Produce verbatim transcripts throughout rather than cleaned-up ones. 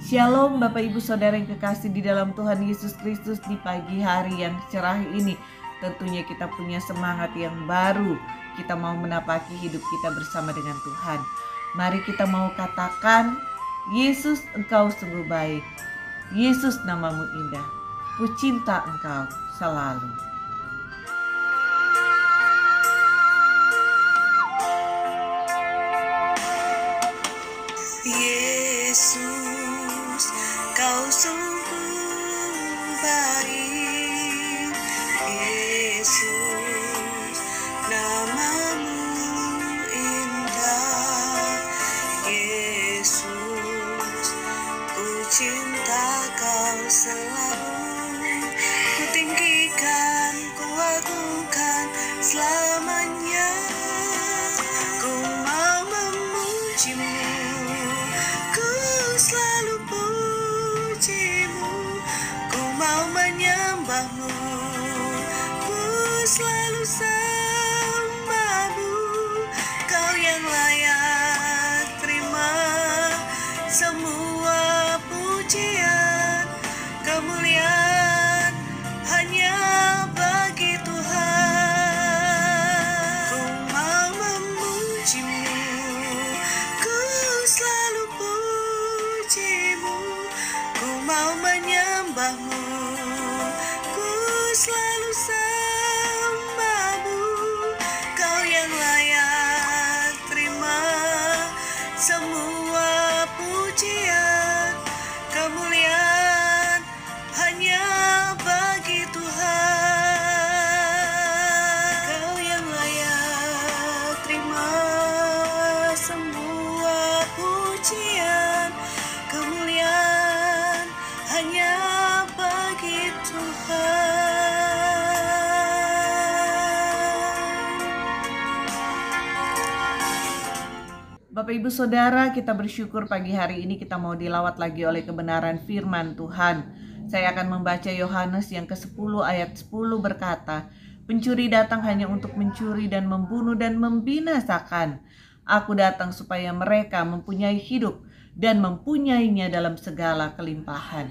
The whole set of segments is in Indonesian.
Shalom Bapak Ibu Saudara yang kekasih di dalam Tuhan Yesus Kristus. Di pagi hari yang cerah ini tentunya kita punya semangat yang baru. Kita mau menapaki hidup kita bersama dengan Tuhan. Mari kita mau katakan, Yesus Engkau sungguh baik, Yesus namamu indah, ku cinta Engkau selalu. Yesus, Kau sungguh baik. Yesus, namamu indah. Yesus, ku cinta Kau selalu. Ku tinggikan, ku agungkan selamanya. Ku mau memujimu, selalu pujimu, ku mau menyembahmu, ku selalu sembahmu. Kau yang layak terima semua pujian, kemuliaan hanya bagi Tuhan. Ku mau memujimu, ku selalu pujimu, ku mau menyembahmu, ku selalu sembahmu. Kau yang layak terima semua pujian, kemuliaan hanya bagi Tuhan. Kau yang layak terima semua pujian, kemuliaan hanya bagi Tuhan. Bapak Ibu Saudara, kita bersyukur pagi hari ini kita mau dilawat lagi oleh kebenaran firman Tuhan. Saya akan membaca Yohanes yang kesepuluh ayat sepuluh berkata, pencuri datang hanya untuk mencuri dan membunuh dan membinasakan. Aku datang supaya mereka mempunyai hidup dan mempunyainya dalam segala kelimpahan.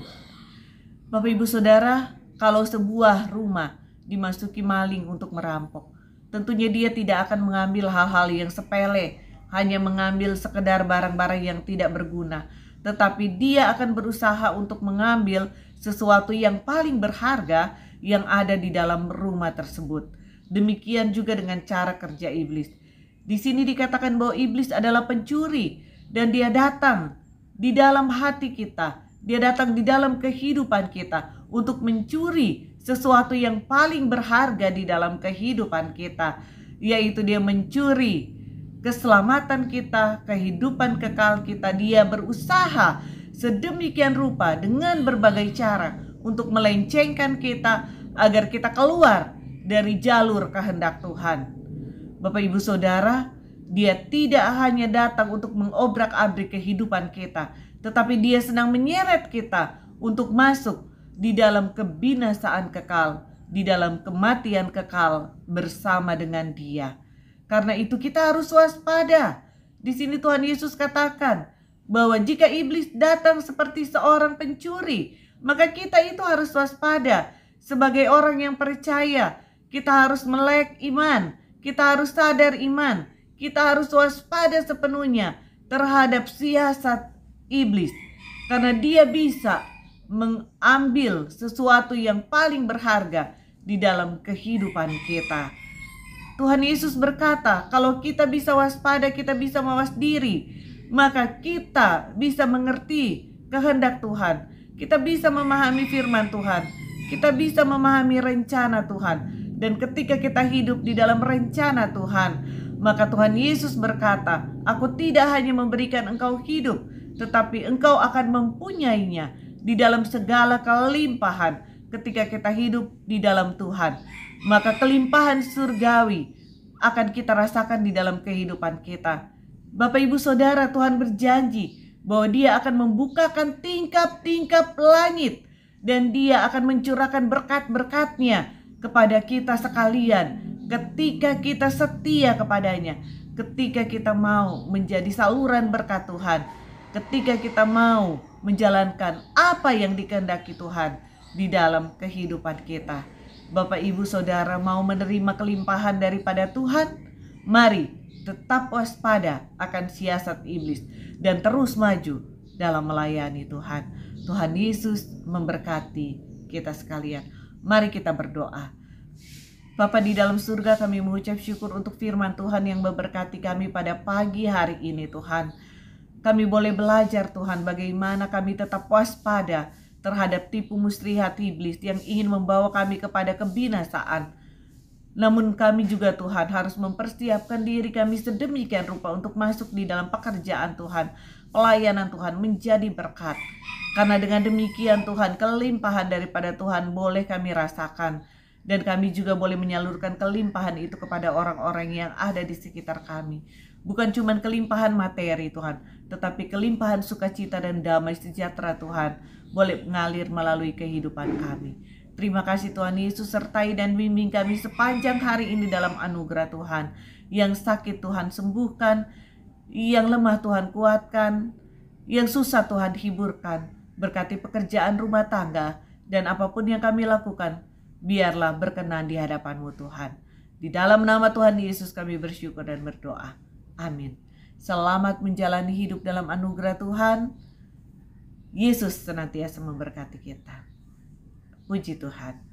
Bapak Ibu Saudara, kalau sebuah rumah dimasuki maling untuk merampok, tentunya dia tidak akan mengambil hal-hal yang sepele, hanya mengambil sekedar barang-barang yang tidak berguna, tetapi dia akan berusaha untuk mengambil sesuatu yang paling berharga yang ada di dalam rumah tersebut. Demikian juga dengan cara kerja iblis. Di sini dikatakan bahwa iblis adalah pencuri dan dia datang di dalam hati kita. Dia datang di dalam kehidupan kita untuk mencuri sesuatu yang paling berharga di dalam kehidupan kita, yaitu dia mencuri keselamatan kita, kehidupan kekal kita. Dia berusaha sedemikian rupa dengan berbagai cara untuk melencengkan kita agar kita keluar dari jalur kehendak Tuhan. Bapak Ibu Saudara, dia tidak hanya datang untuk mengobrak-abrik kehidupan kita, tetapi dia sedang menyeret kita untuk masuk di dalam kebinasaan kekal, di dalam kematian kekal bersama dengan dia. Karena itu kita harus waspada. Di sini Tuhan Yesus katakan bahwa jika iblis datang seperti seorang pencuri, maka kita itu harus waspada. Sebagai orang yang percaya, kita harus melek iman, kita harus sadar iman, kita harus waspada sepenuhnya terhadap siasat iblis. Karena dia bisa mengambil sesuatu yang paling berharga di dalam kehidupan kita. Tuhan Yesus berkata, kalau kita bisa waspada, kita bisa mawas diri, maka kita bisa mengerti kehendak Tuhan. Kita bisa memahami firman Tuhan. Kita bisa memahami rencana Tuhan. Dan ketika kita hidup di dalam rencana Tuhan, maka Tuhan Yesus berkata, aku tidak hanya memberikan engkau hidup, tetapi engkau akan mempunyainya di dalam segala kelimpahan. Ketika kita hidup di dalam Tuhan, maka kelimpahan surgawi akan kita rasakan di dalam kehidupan kita. Bapak Ibu Saudara, Tuhan berjanji bahwa dia akan membukakan tingkap-tingkap langit dan dia akan mencurahkan berkat-berkatnya kepada kita sekalian ketika kita setia kepadanya, ketika kita mau menjadi saluran berkat Tuhan. ketika kita mau menjalankan apa yang dikehendaki Tuhan di dalam kehidupan kita. Bapak, Ibu, Saudara mau menerima kelimpahan daripada Tuhan? Mari tetap waspada akan siasat iblis dan terus maju dalam melayani Tuhan. Tuhan Yesus memberkati kita sekalian. Mari kita berdoa. Bapa di dalam surga, kami mengucap syukur untuk firman Tuhan yang memberkati kami pada pagi hari ini Tuhan. Kami boleh belajar Tuhan bagaimana kami tetap waspada terhadap tipu muslihat iblis yang ingin membawa kami kepada kebinasaan. Namun kami juga Tuhan harus mempersiapkan diri kami sedemikian rupa untuk masuk di dalam pekerjaan Tuhan, pelayanan Tuhan menjadi berkat. Karena dengan demikian Tuhan, kelimpahan daripada Tuhan boleh kami rasakan. Dan kami juga boleh menyalurkan kelimpahan itu kepada orang-orang yang ada di sekitar kami. Bukan cuma kelimpahan materi Tuhan, tetapi kelimpahan sukacita dan damai sejahtera Tuhan boleh mengalir melalui kehidupan kami. Terima kasih Tuhan Yesus, sertai dan bimbing kami sepanjang hari ini dalam anugerah Tuhan. Yang sakit Tuhan sembuhkan, yang lemah Tuhan kuatkan, yang susah Tuhan hiburkan. Berkati pekerjaan rumah tangga dan apapun yang kami lakukan, biarlah berkenan di hadapan-Mu Tuhan. Di dalam nama Tuhan Yesus kami bersyukur dan berdoa. Amin. Selamat menjalani hidup dalam anugerah Tuhan. Yesus senantiasa memberkati kita. Puji Tuhan.